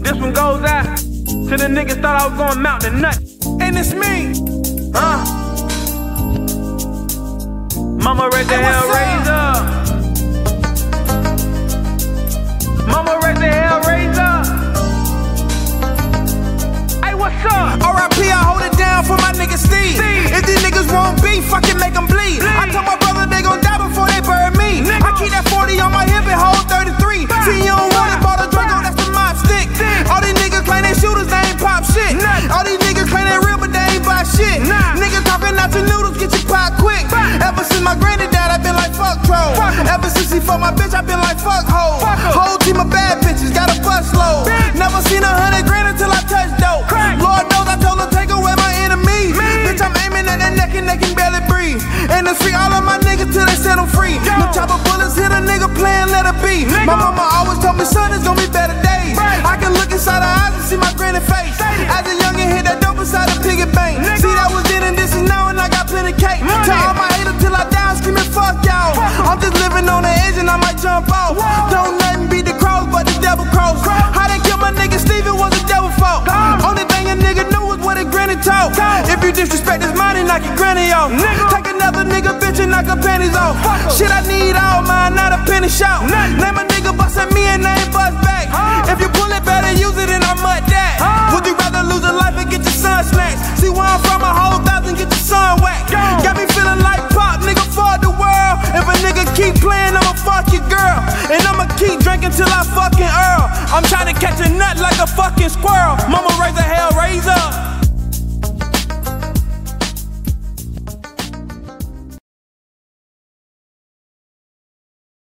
This one goes out to the niggas thought I was going mountain nut. And it's me. Mama raised the Hellraiser. Mama raised the Hellraiser. Hey, what's up? R.I.P. I hold it down for my nigga Steve. If these niggas won't beef, fucking make them bleed. I told my brother they gon' die before they bury me. I keep that 40 on my hip and hold 33. See, you don't want it, bought a Draco, that's the mob stick. All these niggas claim they shooters, they ain't pop shit. All these niggas claim they real, but they ain't buy shit. Niggas talking out your noodles, get your pot quick. Ever since my granny died, I been like fuck troll. Ever since he fucked my bitch, I been like fuck hoe. Whole team of bad bitches, got a bus load. Never seen 100 grand until I touched dope. Lord knows I told her take away my enemies. Bitch, I'm aiming at that neck and they can barely breathe. And it's free all of my niggas till they set them free. No chopper bullets hit a nigga playing, let her be. My mama always told me, son, it's gonna be better days. I can look inside her eyes and see my granny face. As a youngin' hit that dope inside a piggy bank. See, that was then and this is now and I got plenty cake. Tell all my haters till I die, I'm screaming fuck y'all. I'm just living on the edge and I might jump off. Don't nothing beat the cross but the devil cross. How they kill my nigga Steve, it was the devil fault. Only thing a nigga knew was what his granny taught. If you disrespect his money, knock your granny off. Take another nigga bitch and knock her panties off. Shit, I need all mine, not a penny shot.